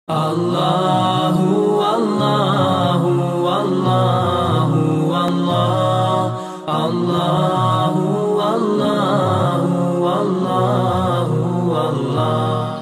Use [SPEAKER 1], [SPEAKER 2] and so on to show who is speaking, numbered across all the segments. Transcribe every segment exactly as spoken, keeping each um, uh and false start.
[SPEAKER 1] Allahu, Allahu, Allahu, Allah, Allahu, Allahu, Allahu, Allah.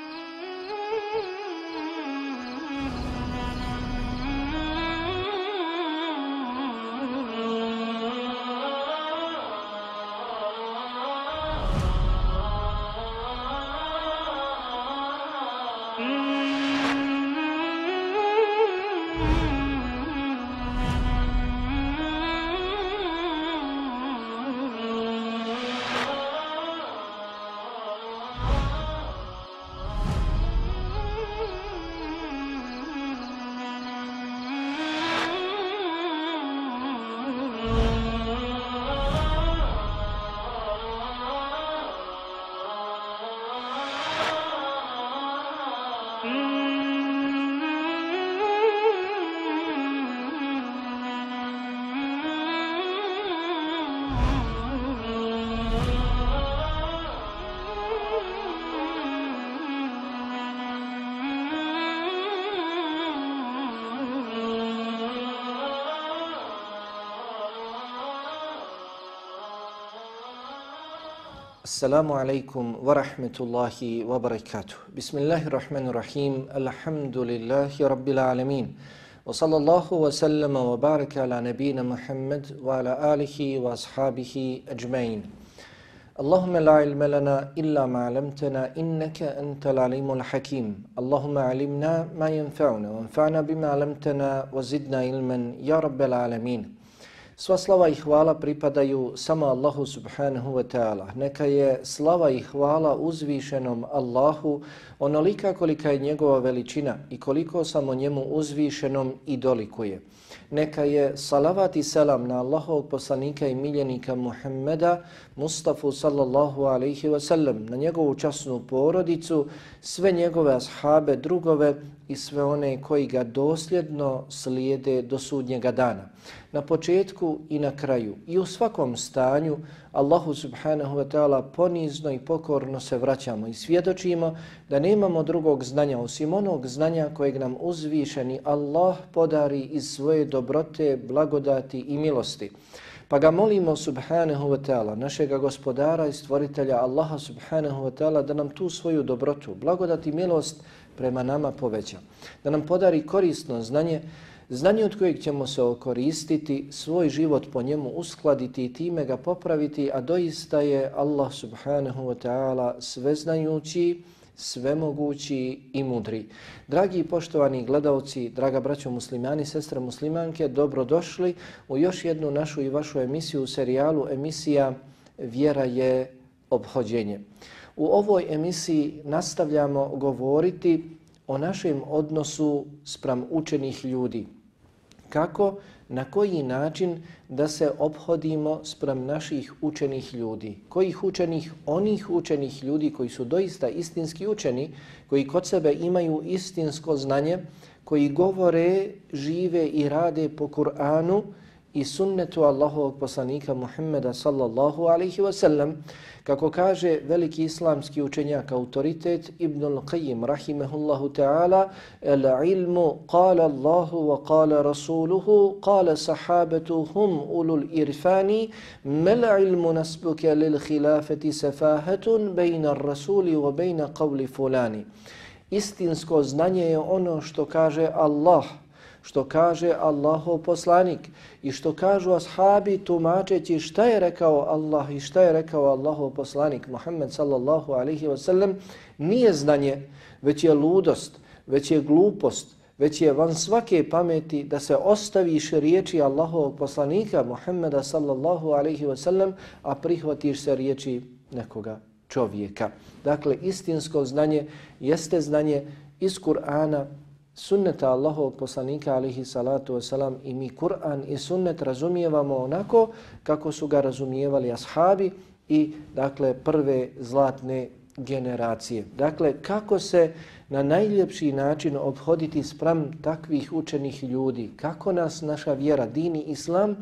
[SPEAKER 2] Assalamu alaikum wa rahmetullahi wa barakatuh. Bismillahirrahmanirrahim. Alhamdulillahi rabbil alamin. Wa sallallahu wa sallama wa baraka ala nabina Muhammad wa ala alihi wa ashabihi ajmain. Allahumma la ilma lana illa ma 'allamtana innaka antal alimul hakim. Allahumma 'allimna ma yanfa'una wanfa'na bima 'allamtana wa zidna ilman ya rabbal alamin. Sva slava i hvala pripadaju samo Allahu subhanahu wa ta'ala. Neka je slava i hvala uzvišenom Allahu onolika kolika je njegova veličina i koliko samo njemu uzvišenom i dolikuje. Neka je salavat i selam na Allahovog poslanika i miljenika Muhammeda Mustafa sallallahu alaihi wa sallam, na njegovu časnu porodicu, sve njegove ashabe, drugove i sve one koji ga dosljedno slijede do sudnjega dana. Na početku i na kraju i u svakom stanju Allahu subhanahu wa ta'ala ponizno i pokorno se vraćamo i svjedočimo da nemamo drugog znanja osim onog znanja kojeg nam uzvišeni Allah podari iz svoje dobrote, blagodati i milosti. Pa ga molimo subhanahu wa ta'ala, našega gospodara i stvoritelja Allaha subhanahu wa ta'ala, da nam tu svoju dobrotu, blagodat i milost prema nama poveća. Da nam podari korisno znanje, znanje od kojeg ćemo se okoristiti, svoj život po njemu uskladiti i time ga popraviti, a doista je Allah subhanahu wa ta'ala sveznajući, svemogući i mudri. Dragi i poštovani gledalci, draga braćo muslimani, sestre muslimanke, dobrodošli u još jednu našu i vašu emisiju u serijalu emisija Vjera je ophođenje. U ovoj emisiji nastavljamo govoriti o našem odnosu spram učenih ljudi. Kako, na koji način da se ophodimo spram naših učenih ljudi. Kojih učenih? Onih učenih ljudi koji su doista istinski učeni, koji kod sebe imaju istinsko znanje, koji govore, žive i rade po Kur'anu i sunnetu Allahovog poslanika Muhammeda sallallahu alaihi wa sallam. Kako kaže veliki islamski učenjak, autoritet Ibnul Qayyim rahimehullahu ta'ala, el ilmu qala Allahu wa qala rasuluhu qala sahabatu hum ulul irfani mel ilmu nasbuke lil khilafati safahatun bejna rasuli wa bejna qavli fulani. Istinsko znanje je ono što kaže Allah, što kaže Allahov poslanik i što kažu ashabi tumačeći šta je rekao Allah i šta je rekao Allahov poslanik Muhammed sallallahu alaihi wa sallam, nije znanje, već je ludost, već je glupost, već je van svake pameti da se ostaviš riječi Allahovog poslanika Muhammeda sallallahu alaihi wa sallam, a prihvatiš se riječi nekoga čovjeka. Dakle, istinsko znanje jeste znanje iz Kur'ana, sunneta Allahovog poslanika alaihi salatu wasalam, i mi Kur'an i sunnet razumijevamo onako kako su ga razumijevali ashabi i dakle prve zlatne generacije. Dakle, kako se na najljepši način ophoditi spram takvih učenih ljudi, kako nas naša vjera, dini islam,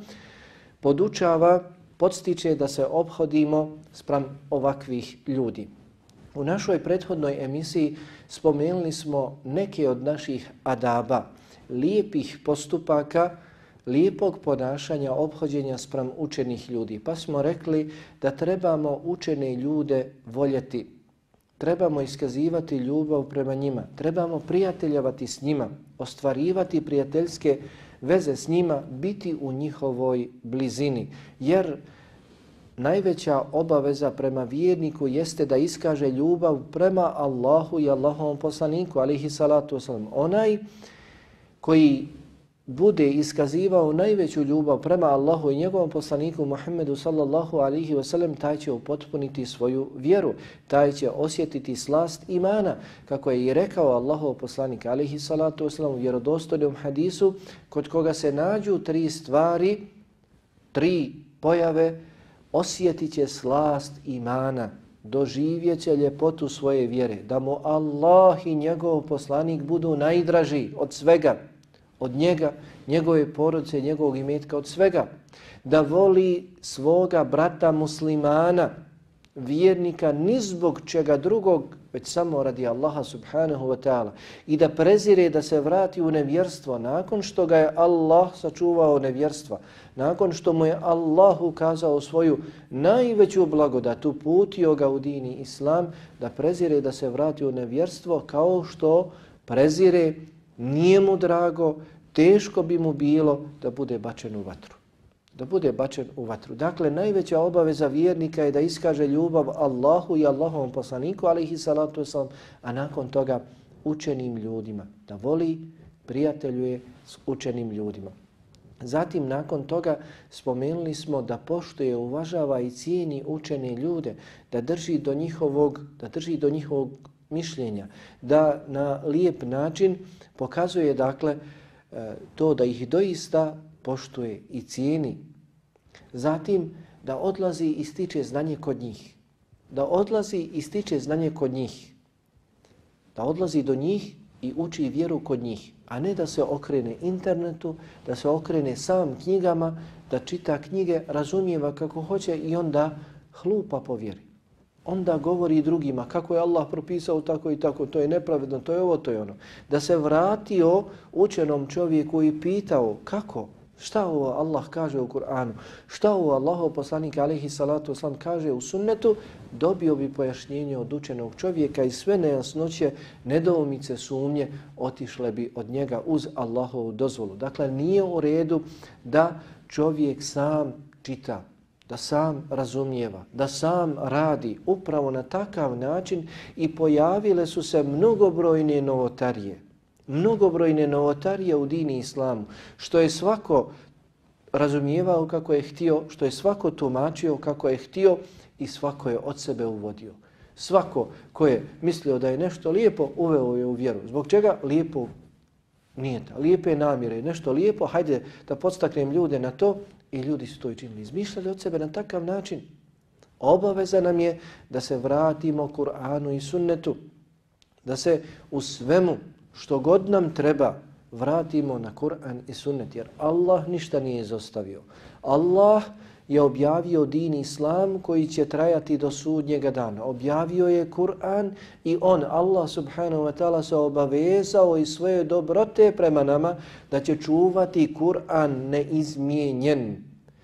[SPEAKER 2] podučava, podstiče da se ophodimo spram ovakvih ljudi. U našoj prethodnoj emisiji spomenuli smo neke od naših adaba, lijepih postupaka, lijepog ponašanja, ophođenja spram učenih ljudi. Pa smo rekli da trebamo učene ljude voljeti, trebamo iskazivati ljubav prema njima, trebamo prijateljavati s njima, ostvarivati prijateljske veze s njima, biti u njihovoj blizini. Jer najveća obaveza prema vjerniku jeste da iskaže ljubav prema Allahu i Allahovom poslaniku, alihi salatu wasalam. Onaj koji bude iskazivao najveću ljubav prema Allahu i njegovom poslaniku Muhammedu sallallahu alihi wasallam, taj će upotpuniti svoju vjeru, taj će osjetiti slast imana, kako je i rekao Allahov poslanik alihi salatu wasalam u vjerodostojnom hadisu, kod koga se nađu tri stvari, tri pojave, osjetit će slast imana, doživjet će ljepotu svoje vjere, da mu Allah i njegov poslanik budu najdraži od svega, od njega, njegove porodice, njegovog imetka, od svega. Da voli svoga brata muslimana, vjernika, ni zbog čega drugog, već samo radi Allaha subhanahu wa ta'ala. I da prezire da se vrati u nevjerstvo nakon što ga je Allah sačuvao nevjerstva, nakon što mu je Allah ukazao svoju najveću blagodat, uputio ga u dini Islam, da prezire da se vrati u nevjerstvo kao što prezire, nije mu drago, teško bi mu bilo da bude bačen u vatru. Da bude bačen u vatru. Dakle, najveća obaveza vjernika je da iskaže ljubav Allahu i Allahovom poslaniku, alihi salatu wasalam, a nakon toga učenim ljudima. Da voli, prijateljuje s učenim ljudima. Zatim, nakon toga, spomenuli smo da poštuje, uvažava i cijeni učene ljude, da drži do njihovog, da drži do njihovog mišljenja, da na lijep način pokazuje, dakle, to da ih doista poštuje i cijeni. Zatim, da odlazi i stiče znanje kod njih. Da odlazi i stiče znanje kod njih. Da odlazi do njih i uči vjeru kod njih, a ne da se okrene internetu, da se okrene sam knjigama, da čita knjige, razumijeva kako hoće i onda hlupa po vjeri. Onda govori drugima kako je Allah propisao tako i tako, to je nepravedno, to je ovo, to je ono. Da se vratio učenom čovjeku i pitao kako, šta ovo Allah kaže u Kur'anu, šta ovo Allahov poslanik alejhi salatu vesselam kaže u sunnetu, dobio bi pojašnjenje od učenog čovjeka i sve nejasnoće, nedoumice, sumnje otišle bi od njega uz Allahovu dozvolu. Dakle, nije u redu da čovjek sam čita, da sam razumijeva, da sam radi upravo na takav način i pojavile su se mnogobrojne novotarije. Mnogobrojne novotarije u dini Islamu, što je svako razumijevao kako je htio, što je svako tumačio kako je htio i svako je od sebe uvodio. Svako ko je mislio da je nešto lijepo, uveo je u vjeru. Zbog čega? Lijepo nijeta, lijepe namjere, nešto lijepo, hajde da podstaknem ljude na to, i ljudi su to i činili. Izmišljali od sebe na takav način. Obaveza nam je da se vratimo Kur'anu i sunnetu, da se u svemu što god nam treba vratimo na Kur'an i sunnet, jer Allah ništa nije izostavio. Allah je objavio din Islam koji će trajati do sudnjega dana. Objavio je Kur'an i on, Allah subhanahu wa ta'ala, se obavezao i svoje dobrote prema nama da će čuvati Kur'an neizmijenjen.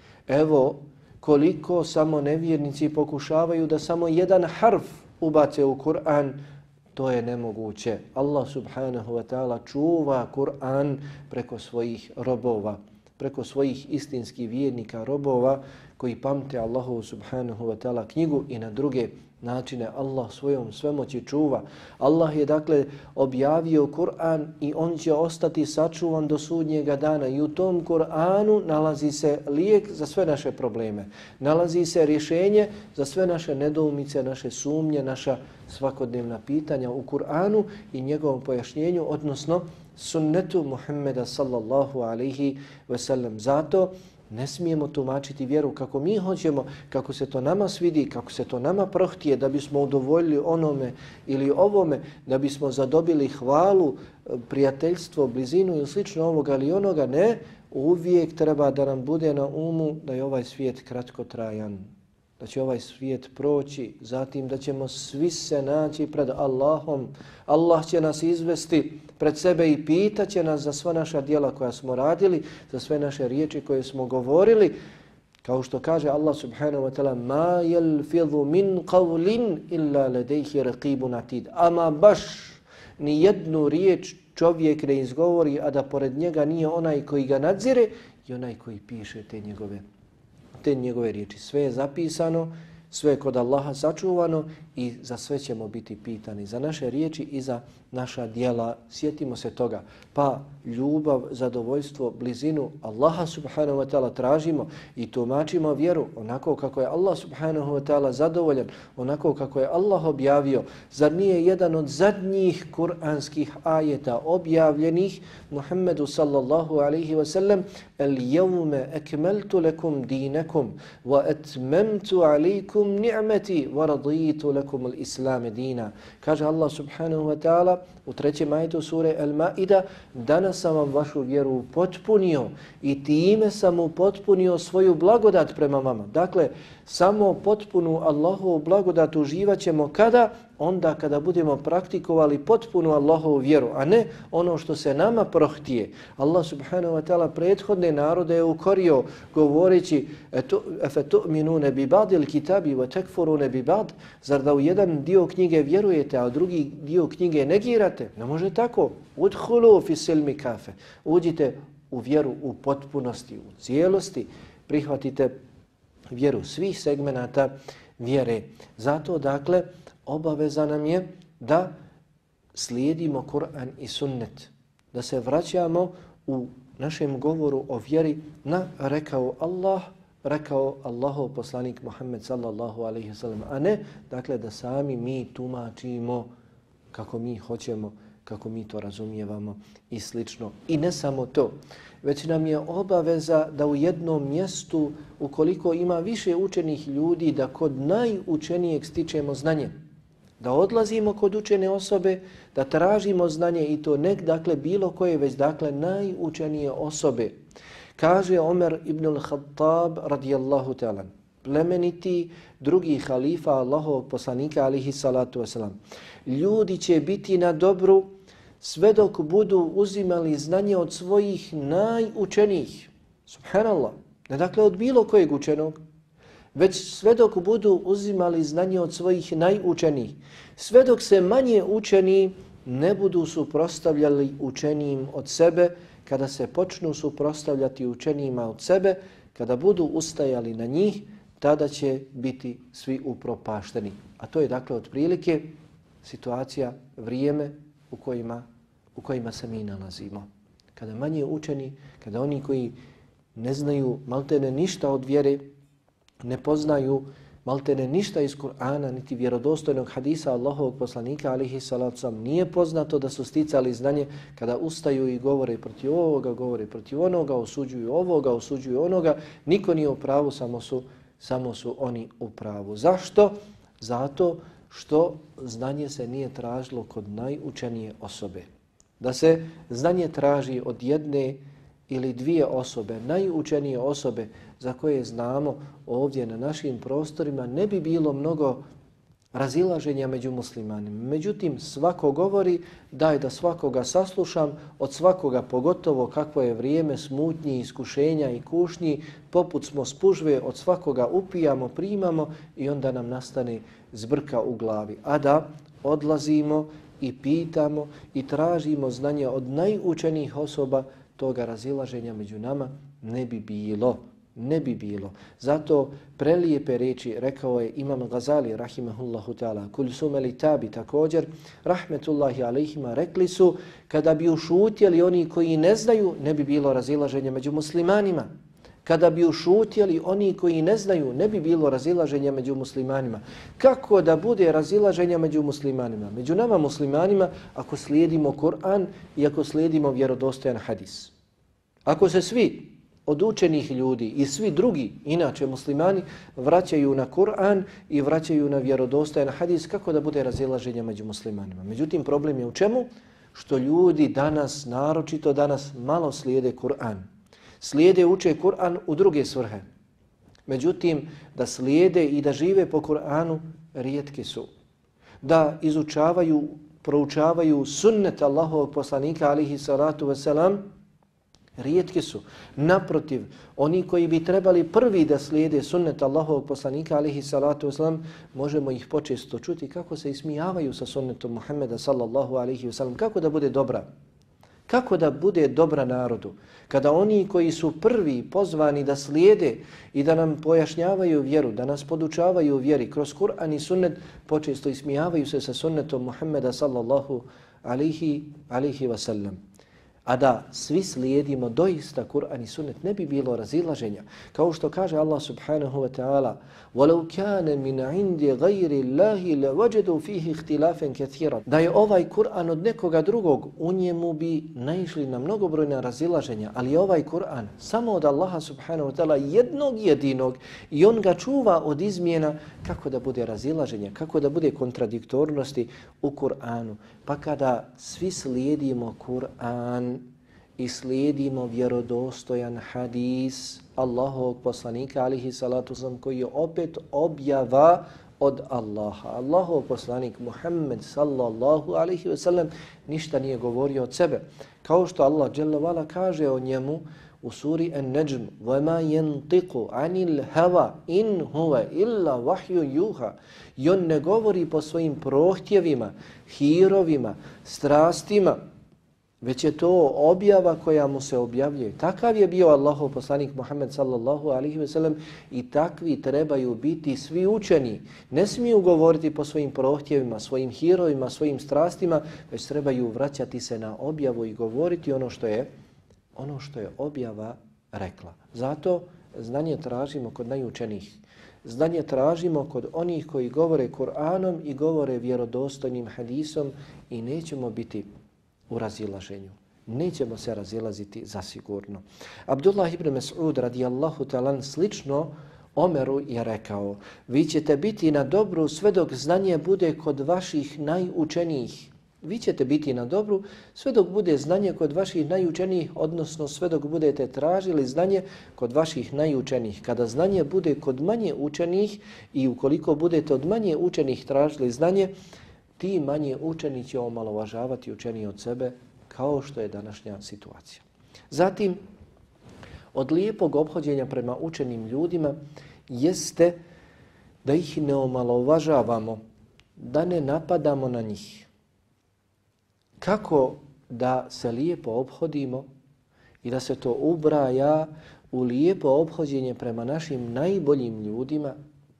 [SPEAKER 2] Evo koliko samo nevjernici pokušavaju da samo jedan harf ubace u Kur'an, to je nemoguće. Allah subhanahu wa ta'ala čuva Kur'an preko svojih robova, preko svojih istinskih vjernika, robova koji pamte Allahu subhanahu wa ta'ala knjigu i na druge načine Allah svojom svemoći čuva. Allah je dakle objavio Kur'an i on će ostati sačuvan do sudnjega dana i u tom Kur'anu nalazi se lijek za sve naše probleme. Nalazi se rješenje za sve naše nedoumice, naše sumnje, naša svakodnevna pitanja u Kur'anu i njegovom pojašnjenju, odnosno sunnetu Muhammeda sallallahu alaihi ve sellem. Zato ne smijemo tumačiti vjeru kako mi hoćemo, kako se to nama svidi, kako se to nama prohtije, da bismo udovoljili onome ili ovome, da bismo zadobili hvalu, prijateljstvo, blizinu ili slično ovoga ili onoga. Ne, uvijek treba da nam bude na umu da je ovaj svijet kratkotrajan. da će ovaj svijet proći, zatim da ćemo svi se naći pred Allahom. Allah će nas izvesti pred sebe i pitat će nas za sva naša djela koja smo radili, za sve naše riječi koje smo govorili. Kao što kaže Allah subhanahu wa ta'ala, ma yalfidhu min qawlin illa ladayhi raqibun atid. Ama baš ni jednu riječ čovjek ne izgovori, a da pored njega nije onaj koji ga nadzire i onaj koji piše te njegove, te njegove riječi. Sve je zapisano, sve je kod Allaha sačuvano i za sve ćemo biti pitani. Za naše riječi i za naša djela. Sjetimo se toga. Pa ljubav, zadovoljstvo, blizinu Allaha subhanahu wa ta'ala tražimo i tumačimo vjeru onako kako je Allah subhanahu wa ta'ala zadovoljan, onako kako je Allah objavio. Zar nije jedan od zadnjih kuranskih ajeta objavljenih Muhammedu sallallahu alaihi wa sallam, el jevme ekmeltu lekum dinekum wa etmemtu alaikum ni'meti wa raditu lekum l-islame dina. Kaže Allah subhanahu wa ta'ala u trećem ajetu sure Al-Maida, danas sam vam vašu vjeru potpunio i time sam upotpunio svoju blagodat prema vama. Dakle, samo potpunu Allahovu blagodat uživat ćemo kada? Onda kada budemo praktikovali potpunu Allahovu vjeru, a ne ono što se nama prohtije. Allah subhanahu wa ta'ala prethodne narode je ukorio govoreći afattu'minuna bi ba'dil kitabi wa takfuruna bi ba'd, zar da u jedan dio knjige vjerujete, a u drugi dio knjige negirate? Ne može tako. Udkhulu fi silmi kafe. Uđite u vjeru u potpunosti, u cijelosti, prihvatite vjeru svih segmenata vjere. Zato dakle obaveza nam je da slijedimo Kur'an i sunnet, da se vraćamo u našem govoru o vjeri na rekao Allah, rekao Allahov poslanik Muhammed sallallahu alaihi wa sallam, a ne dakle da sami mi tumačimo kako mi hoćemo, kako mi to razumijevamo i slično. I ne samo to, već nam je obaveza da u jednom mjestu, ukoliko ima više učenih ljudi, da kod najučenijeg stičemo znanje. Da odlazimo kod učene osobe, da tražimo znanje i to ne dakle bilo koje, već dakle najučenije osobe. Kaže Omer ibn al-Khattab radijallahu ta'ala, plemeniti drugi halifa Allahovog poslanika alihi salatu wasalam. Ljudi će biti na dobru sve dok budu uzimali znanje od svojih najučenijih. Subhanallah. Ne dakle od bilo kojeg učenog, već sve dok budu uzimali znanje od svojih najučenijih. Sve dok se manje učeni ne budu suprotstavljali učenijim od sebe, kada se počnu suprotstavljati učenijima od sebe, kada budu ustajali na njih, tada će biti svi upropašteni. A to je dakle otprilike situacija, vrijeme u kojima, u kojima se mi nalazimo. Kada manje učeni, kada oni koji ne znaju maltene ništa od vjere, ne poznaju maltene ništa iz Kur'ana, niti vjerodostojnog hadisa Allahovog poslanika, alihi salatu sam, nije poznato da su sticali znanje kada ustaju i govore protiv ovoga, govore protiv onoga, osuđuju ovoga, osuđuju onoga, niko nije u pravu, samo su, samo su oni u pravu. Zašto? Zato što znanje se nije tražilo kod najučenije osobe. Da se znanje traži od jedne ili dvije osobe, najučenije osobe za koje znamo ovdje na našim prostorima, ne bi bilo mnogo razilaženja među muslimanima. Međutim, svako govori daj da svakoga saslušam, od svakoga pogotovo kakvo je vrijeme smutnji, iskušenja i kušnji, poput smo spužve, od svakoga upijamo, primamo i onda nam nastane zbrka u glavi. A da odlazimo i pitamo i tražimo znanje od najučenijih osoba, toga razilaženja među nama ne bi bilo. Ne bi bilo. Zato prelijepe reči rekao je Imam Gazali rahimahullahu ta'ala, Kulsum el-Tabi također, rahmetullahi alejhima, rekli su kada bi ušutjeli oni koji ne znaju, ne bi bilo razilaženja među muslimanima. Kada bi ušutjeli oni koji ne znaju, ne bi bilo razilaženja među muslimanima. Kako da bude razilaženja među muslimanima? Među nama muslimanima ako slijedimo Kur'an i ako slijedimo vjerodostojan hadis. Ako se svi od učenih ljudi i svi drugi, inače muslimani, vraćaju na Kur'an i vraćaju na vjerodostojan hadis, kako da bude razilaženja među muslimanima? Međutim, problem je u čemu? Što ljudi danas, naročito danas, malo slijede Kur'an. Slijede, uče Kur'an u druge svrhe. Međutim, da slijede i da žive po Kur'anu rijetki su. Da izučavaju, proučavaju sunnet Allahovog poslanika alihi salatu wasalam, rijetki su. Naprotiv, oni koji bi trebali prvi da slijede sunnet Allahovog poslanika alihi salatu wasalam, možemo ih počesto čuti kako se ismijavaju sa sunnetom Muhammeda sallallahu alihi wasalam. Kako da bude dobra? Kako da bude dobra narodu? Kada oni koji su prvi pozvani da slijede i da nam pojašnjavaju vjeru, da nas podučavaju vjeri kroz Kur'an i sunnet, počesto ismijavaju se sa sunnetom Muhammeda sallallahu alihi, alihi wasallam. A da svi slijedimo doista Kur'an i sunnet, ne bi bilo razilaženja. Kao što kaže Allah subhanahu wa ta'ala: وَلَوْ كَانَ مِنْ عِنْدِ غَيْرِ اللَّهِ لَوَجَدُوا فِيهِ اخْتِلَافًا كَثِيرًا. Da je ovaj Kur'an od nekoga drugog, u njemu bi naišli na mnogobrojna razilaženja, ali je ovaj Kur'an samo od Allaha subhanahu wa ta'ala, jednog jedinog, i on ga čuva od izmjena. Kako da bude razilaženja, kako da bude kontradiktornosti u Kur'anu? Pa kada svi slijedimo Kur'an i slijedimo vjerodostojan hadis Allahovog poslanika alihi salatu wasalam, koji je opet objava od Allaha. Allahov poslanik Muhammed sallallahu alihi wasallam ništa nije govorio od sebe. Kao što Allah dželle vala kaže o njemu u suri An-Najm: وَمَا يَنْطِقُ عَنِ الْهَوَا إِنْ هُوَ إِلَّا وَحْيٌ يُوحَى. I on ne govori po svojim prohtjevima, hirovima, strastima, već je to objava koja mu se objavljuje. Takav je bio Allahov poslanik Muhammed sallallahu alihi wasallam i takvi trebaju biti svi učeni. Ne smiju govoriti po svojim prohtjevima, svojim hirovima, svojim strastima, već trebaju vraćati se na objavu i govoriti ono što je ono što je objava rekla. Zato znanje tražimo kod najučenijih. Znanje tražimo kod onih koji govore Kur'anom i govore vjerodostojnim hadisom i nećemo biti u razilaženju. Nećemo se razilaziti zasigurno. Abdullah ibn Mas'ud radijallahu ta'ala slično Omeru je rekao: vi ćete biti na dobru sve dok znanje bude kod vaših najučenijih. Vi ćete biti na dobru sve dok bude znanje kod vaših najučenijih, odnosno sve dok budete tražili znanje kod vaših najučenijih. Kada znanje bude kod manje učenih i ukoliko budete od manje učenih tražili znanje, ti manje učeni će omalovažavati učeniji od sebe, kao što je današnja situacija. Zatim, od lijepog ophođenja prema učenim ljudima jeste da ih ne omalovažavamo, da ne napadamo na njih. Kako da se lijepo ophodimo i da se to ubraja u lijepo ophođenje prema našim najboljim ljudima?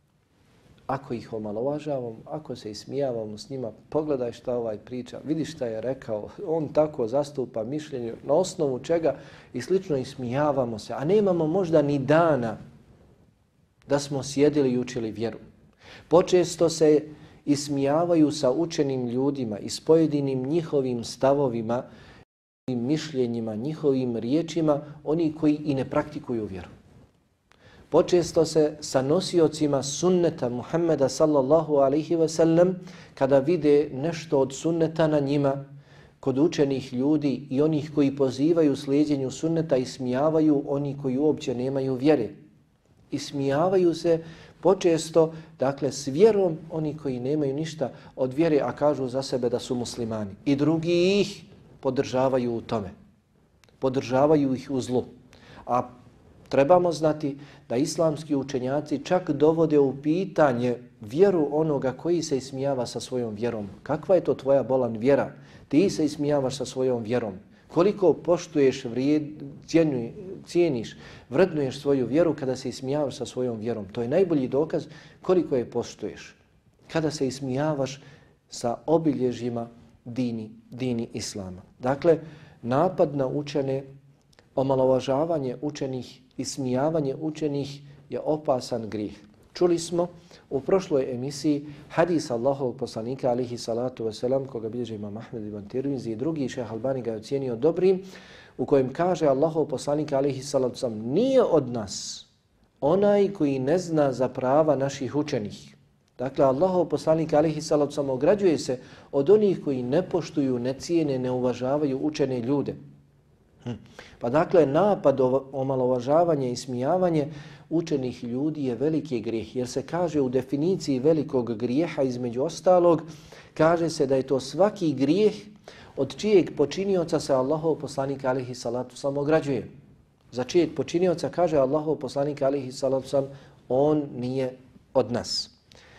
[SPEAKER 2] Ako ih omalovažavamo, ako se ismijavamo s njima, pogledaj šta ovaj priča, vidi šta je rekao, on tako zastupa mišljenje, na osnovu čega i slično ismijavamo se, a nemamo možda ni dana da smo sjedili i učili vjeru. Počesto se ismijavaju sa učenim ljudima i s pojedinim njihovim stavovima, njihovim mišljenjima, njihovim riječima, oni koji i ne praktikuju vjeru. Počesto se sa nosiocima sunneta Muhammeda sallallahu alaihi wa sallam, kada vide nešto od sunneta na njima, kod učenih ljudi i onih koji pozivaju slijedjenju sunneta, ismijavaju oni koji uopće nemaju vjere. Ismijavaju se počesto, dakle, s vjerom oni koji nemaju ništa od vjere, a kažu za sebe da su muslimani. I drugi ih podržavaju u tome. Podržavaju ih u zlu. A trebamo znati da islamski učenjaci čak dovode u pitanje vjeru onoga koji se ismijava sa svojom vjerom. Kakva je to tvoja bolan vjera? Ti se ismijavaš sa svojom vjerom. Koliko poštuješ, vrijed, cijenuj, cijeniš, vrednuješ svoju vjeru kada se ismijavaš sa svojom vjerom. To je najbolji dokaz koliko je poštuješ. Kada se ismijavaš sa obilježjima dini, dini islama. Dakle, napad na učene, omalovažavanje učenih, ismijavanje učenih je opasan grijeh. Čuli smo u prošloj emisiji hadis Allahovog poslanika alihi salatu wasalam, koga bilježi imam Ahmed ibn Tirmizi i drugi, Šejh Albani ga je ocijenio dobrim, u kojem kaže Allahov poslanik alihi salatu wasalam: nije od nas onaj koji ne zna za prava naših učenih. Dakle, Allahov poslanik alihi salatu wasalam ograđuje se od onih koji ne poštuju, ne cijene, ne uvažavaju učene ljude. Hm. Pa dakle, napad, omalovažavanje i smijavanje učenih ljudi je veliki grijeh, jer se kaže u definiciji velikog grijeha između ostalog, kaže se da je to svaki grijeh od čijeg počinioca se Allahov poslanik alihi salatu sam ograđuje. Za čijeg počinioca kaže Allahov poslanik alihi salatu sam, on nije od nas.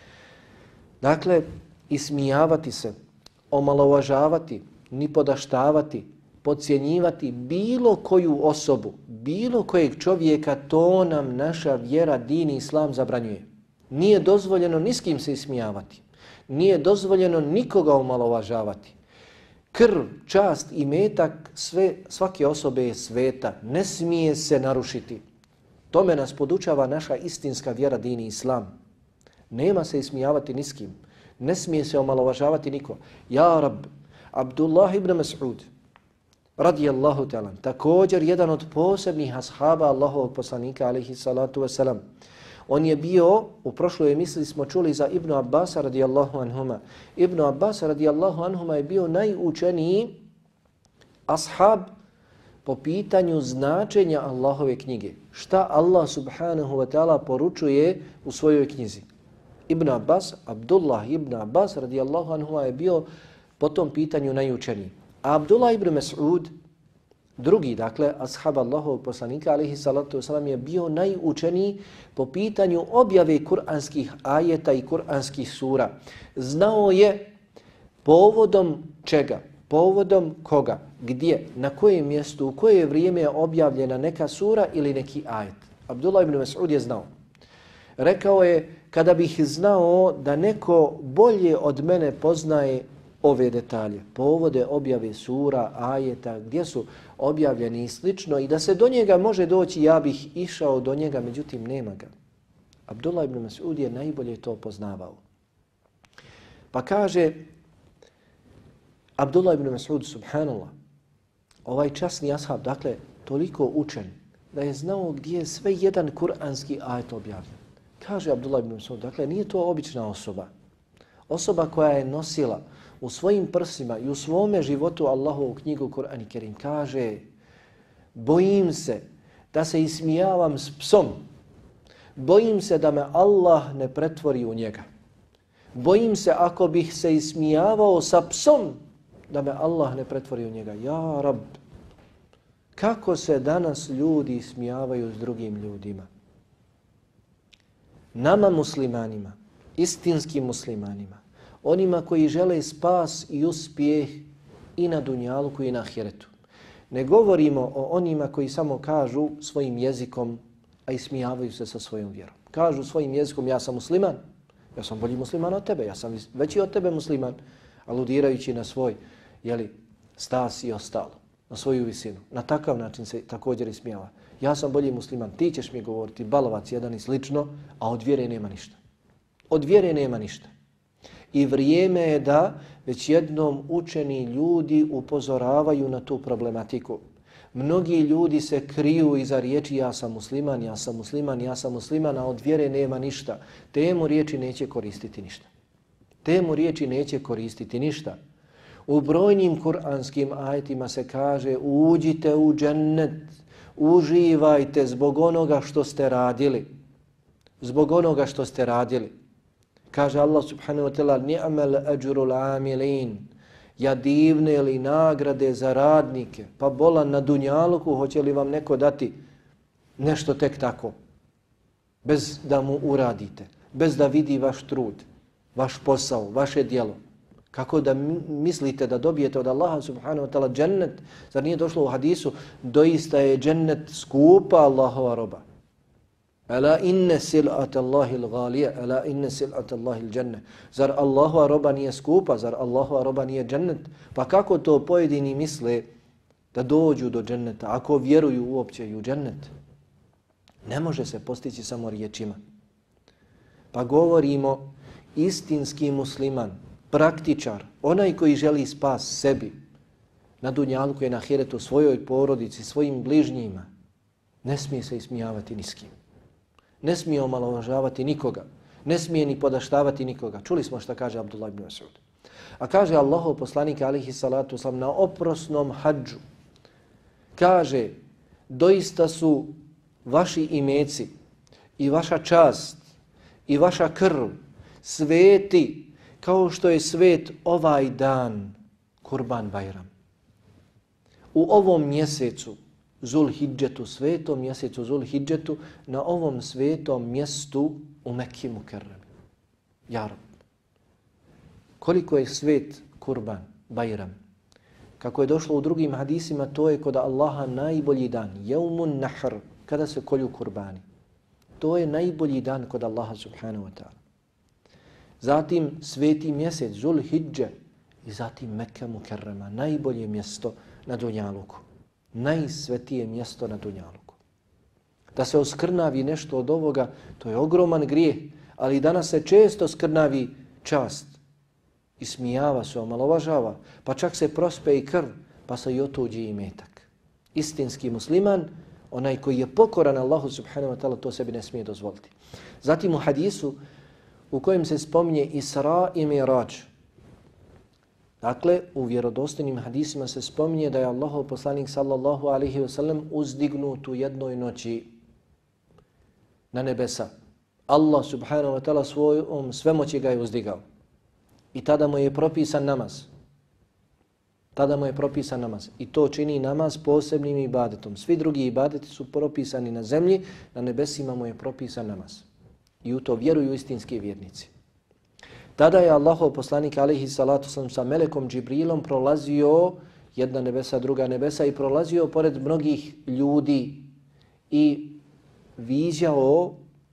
[SPEAKER 2] Dakle, ismijavati se, omalovažavati, nipodaštavati, podcjenjivati bilo koju osobu, bilo kojeg čovjeka, to nam naša vjera, din i islam zabranjuje. Nije dozvoljeno ni s kim se ismijavati. Nije dozvoljeno nikoga omalovažavati. Krv, čast i metak sve, svake osobe je sveta. Ne smije se narušiti. Tome nas podučava naša istinska vjera, din i islam. Nema se ismijavati ni s kim. Ne smije se omalovažavati niko. Ja Rab, Abdullah ibn Mas'ud, radijallahu ta'ala, također jedan od posebnih ashaba Allahovog poslanika, alaihi salatu wasalam. On je bio, u prošloj emisiji smo čuli za Ibnu Abbasa radijallahu anhuma. Ibnu Abbas radijallahu anhuma je bio najučeniji ashab po pitanju značenja Allahove knjige. Šta Allah subhanahu wa ta'ala poručuje u svojoj knjizi. Ibn Abbas, Abdullah ibn Abbas radijallahu anhuma je bio po tom pitanju najučeniji. A Abdullah ibn Mas'ud, drugi, dakle, ashab Allahovog poslanika, alaihi salatu wasalam, je bio najučeniji po pitanju objave kuranskih ajeta i kuranskih sura. Znao je povodom čega, povodom koga, gdje, na kojem mjestu, u koje vrijeme je objavljena neka sura ili neki ajet. Abdullah ibn Mas'ud je znao. Rekao je, kada bih znao da neko bolje od mene poznaje ove detalje, povode objave sura, ajeta, gdje su objavljeni i slično, i da se do njega može doći, ja bih išao do njega, međutim nema ga. Abdullah ibn Mas'ud je najbolje to poznavao. Pa kaže Abdullah ibn Mas'ud, subhanallah, ovaj časni ashab, dakle, toliko učen, da je znao gdje je sve jedan kuranski ajet objavljen. Kaže Abdullah ibn Mas'ud, dakle, nije to obična osoba. Osoba koja je nosila u svojim prsima i u svome životu Allahovu knjigu Kur'an i Kerim. Kaže, bojim se da se ismijavam s psom. Bojim se da me Allah ne pretvori u njega. Bojim se ako bih se ismijavao sa psom, da me Allah ne pretvori u njega. Ja Rab, kako se danas ljudi ismijavaju s drugim ljudima? Nama muslimanima, istinskim muslimanima, onima koji žele spas i uspjeh i na dunjaluku i na ahiretu. Ne govorimo o onima koji samo kažu svojim jezikom, a ismijavaju se sa svojom vjerom. Kažu svojim jezikom, ja sam musliman, ja sam bolji musliman od tebe, ja sam veći od tebe musliman, aludirajući na svoj, jeli, stas i ostalo, na svoju visinu. Na takav način se također ismijava. Ja sam bolji musliman, ti ćeš mi govoriti, balovac jedan i slično, a od vjere nema ništa. Od vjere nema ništa. I vrijeme je da već jednom učeni ljudi upozoravaju na tu problematiku. Mnogi ljudi se kriju iza riječi ja sam musliman, ja sam musliman, ja sam musliman, a od vjere nema ništa. Temu riječi neće koristiti ništa. Temu riječi neće koristiti ništa. U brojnim kuranskim ajetima se kaže uđite u džennet, uživajte zbog onoga što ste radili. Zbog onoga što ste radili. Kaže Allah subhanahu wa ta'ala, ni'mal ajrul amilin, ja divne li nagrade za radnike, pa bolan na dunjaluku, hoće li vam neko dati nešto tek tako, bez da mu uradite, bez da vidi vaš trud, vaš posao, vaše djelo. Kako da mislite da dobijete od Allaha subhanahu wa ta'ala džennet? Zar nije došlo u hadisu, doista je džennet skupa Allahova roba. Ala inne sil'at Allahi l-galija, ala inne sil'at Allahi l-dženne. Zar Allahova roba nije skupa, zar Allahova roba nije džennet? Pa kako to pojedini misle da dođu do dženneta, ako vjeruju uopće i u džennet? Ne može se postići samo riječima. Pa govorimo, istinski musliman, praktičar, onaj koji želi spas sebi, na dunjalku i na ahiretu, svojoj porodici, svojim bližnjima, ne smije se ismijavati ni s kim. Ne smije omalovažavati nikoga. Ne smije ni podaštavati nikoga. Čuli smo šta kaže Abdullah ibn Mas'ud. A kaže Allahov poslanik alihi salatu wasalam na oprosnom hadžu, kaže, doista su vaši imeci i vaša čast i vaša krv sveti kao što je svet ovaj dan, Kurban Bajram. U ovom mjesecu, Zulhidžetu, svetom mjesecu Zulhidžetu, na ovom svetom mjestu u Mekki Mukerremi. Ja Rab, koliko je svet Kurban Bajram. Kako je došlo u drugim hadisima, to je kod Allaha najbolji dan, Jeumun Nahr, kada se kolju kurbani. To je najbolji dan kod Allaha subhanahu wa ta'ala. Zatim sveti mjesec, Zulhidže, i zatim Mekka Mukerrema, najbolje mjesto na Dunjaluku. Najsvetije mjesto na Dunjaluku. Da se oskrnavi nešto od ovoga, to je ogroman grijeh, ali danas se često skrnavi čast. Ismijava se, omalovažava, pa čak se prospe i krv, pa se i otuđi imetak. Istinski musliman, onaj koji je pokoran Allahu subhanahu wa ta'ala, to sebi ne smije dozvoliti. Zatim u hadisu u kojem se spominje Isra i Mirađ. Dakle, u vjerodostojnim hadisima se spominje da je Allahov poslanik sallallahu alaihi wa sallam uzdignut u jednoj noći na nebesa. Allah subhanahu wa ta'ala svojom svemoći ga je uzdigao. I tada mu je propisan namaz. Tada mu je propisan namaz. I to čini namaz posebnim ibadetom. Svi drugi ibadeti su propisani na zemlji, na nebesima mu je propisan namaz. I u to vjeruju istinski vjernici. Tada je Allahov poslanik alejhi salatu sallam sa melekom Džibrilom prolazio jedna nebesa, druga nebesa i prolazio pored mnogih ljudi i viđao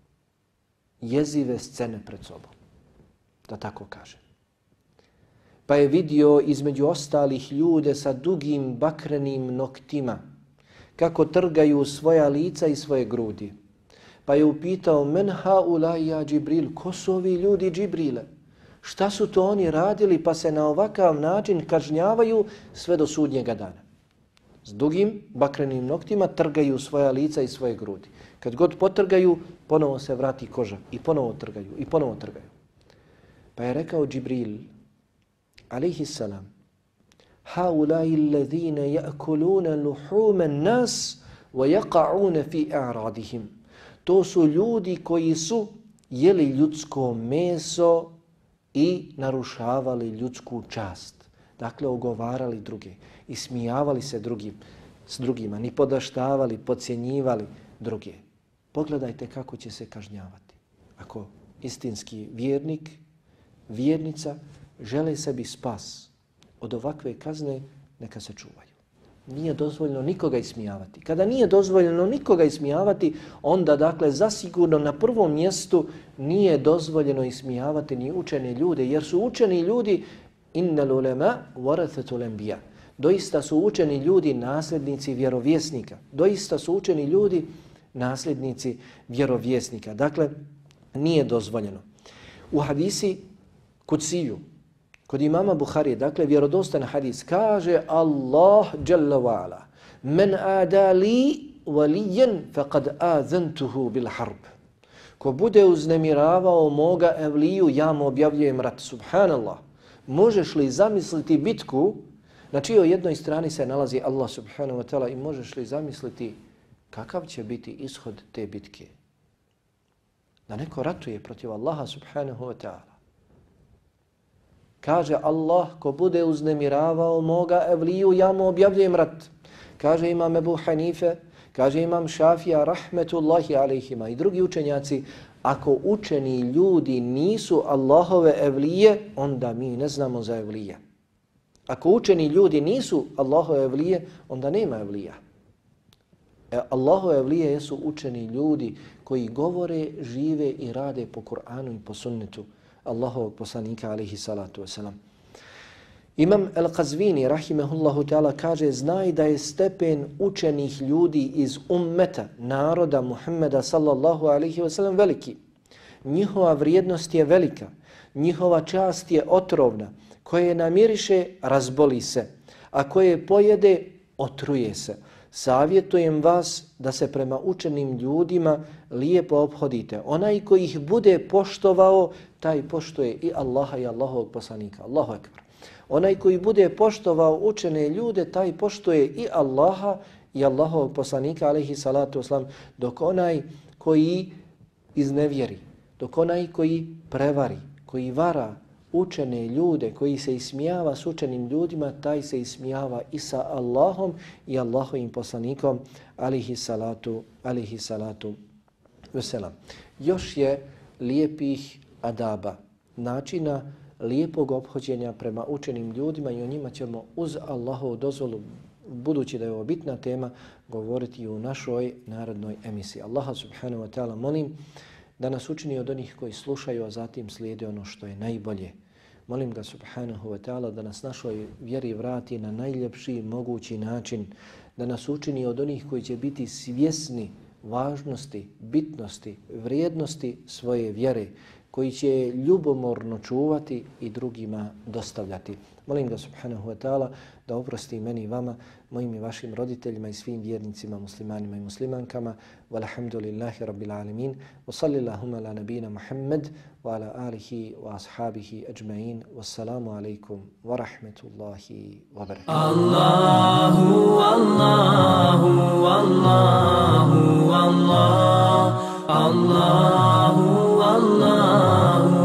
[SPEAKER 2] jezive scene pred sobom. Da tako kažem. Pa je vidio između ostalih ljude sa dugim bakrenim noktima kako trgaju svoja lica i svoje grudi. Pa je upitao, men haulai ja Džibril, ko su ovi ljudi Džibrile? Šta su to oni radili pa se na ovakav način kažnjavaju sve do sudnjega dana? S dugim bakrenim noktima trgaju svoja lica i svoje grudi. Kad god potrgaju, ponovo se vrati koža i ponovo trgaju i ponovo trgaju. Pa je rekao Džibril, alejhi salam, haulai alladhina ya'kuluna luhuma nas wa yaqa'una fi a'radihim. To su ljudi koji su jeli ljudsko meso i narušavali ljudsku čast. Dakle, ogovarali druge, ismijavali se drugim, s drugima, ni podaštavali, podcjenjivali druge. Pogledajte kako će se kažnjavati. Ako istinski vjernik, vjernica, žele sebi spas od ovakve kazne, neka se čuvaju. Nije dozvoljeno nikoga ismijavati. Kada nije dozvoljeno nikoga ismijavati, onda dakle zasigurno na prvom mjestu nije dozvoljeno ismijavati ni učene ljude, jer su učeni ljudi innal ulema warathatul anbiya. Doista su učeni ljudi nasljednici vjerovjesnika. Doista su učeni ljudi nasljednici vjerovjesnika. Dakle, nije dozvoljeno. U hadisi Kudsiju, kod imama Buharije, dakle vjerodostan hadis, kaže Allah jalla wa ala, men ada li waliyan faqad azantuhu bil harb. Ko bude uznemiravao moga evliju, ja mu objavljujem rat. Subhanallah. Možeš li zamisliti bitku na čijoj jednoj strani se nalazi Allah subhanahu wa ta'ala i možeš li zamisliti kakav će biti ishod te bitke? Da neko ratuje protiv Allaha subhanahu wa ta'ala. Kaže Allah, ko bude uznemiravao moga evliju, ja mu objavljujem rat. Kaže imam Ebu Hanife, kaže imam Šafija, rahmetullahi alejhima i drugi učenjaci, ako učeni ljudi nisu Allahove evlije, onda mi ne znamo za evlije. Ako učeni ljudi nisu Allahove evlije, onda nema evlija. E, Allahove evlije jesu učeni ljudi koji govore, žive i rade po Kur'anu i po sunnetu Allahovog poslanika alejhi salatu wasalam. Imam Al-Qazvini rahimehullahu ta'ala kaže, znaj da je stepen učenih ljudi iz ummeta, naroda Muhammeda sallallahu alejhi wasalam veliki. Njihova vrijednost je velika, njihova čast je otrovna, koje namiriše razboli se, a koje pojede otruje se. Savjetujem vas da se prema učenim ljudima lijepo ophodite. Onaj koji ih bude poštovao, taj poštuje i Allaha i Allahovog poslanika. Allahu ekber. Onaj koji bude poštovao učene ljude, taj poštuje i Allaha i Allahovog poslanika alejhi salatu vesselam, dok onaj koji iznevjeri, dok onaj koji prevari, koji vara učene ljude, koji se ismijava s učenim ljudima, taj se ismijava i sa Allahom i Allahovim poslanikom alejhi salatu, alejhi salatu vesselam. Još je lijepih adaba, načina lijepog ophođenja prema učenim ljudima i o njima ćemo uz Allahovu dozvolu, budući da je ovo bitna tema, govoriti i u našoj narodnoj emisiji. Allaha subhanahu wa ta'ala molim da nas učini od onih koji slušaju, a zatim slijede ono što je najbolje. Molim ga subhanahu wa ta'ala da nas našoj vjeri vrati na najljepši mogući način, da nas učini od onih koji će biti svjesni važnosti, bitnosti, vrijednosti svoje vjere, koji će ljubomorno čuvati i drugima dostavljati. Molim ga subhanahu wa ta'ala da oprosti meni i vama, mojim i vašim roditeljima i svim vjernicima, muslimanima i muslimankama. Walhamdulillahi rabbil alamin. Wa sallillahumma ala nabina Muhammad wa ala alihi wa ashabihi ajma'in. Wassalamu alaikum wa rahmatullahi wa barakatuh.
[SPEAKER 1] Allahu, Allahu, Allahu, Allah, Allahu, Allahu.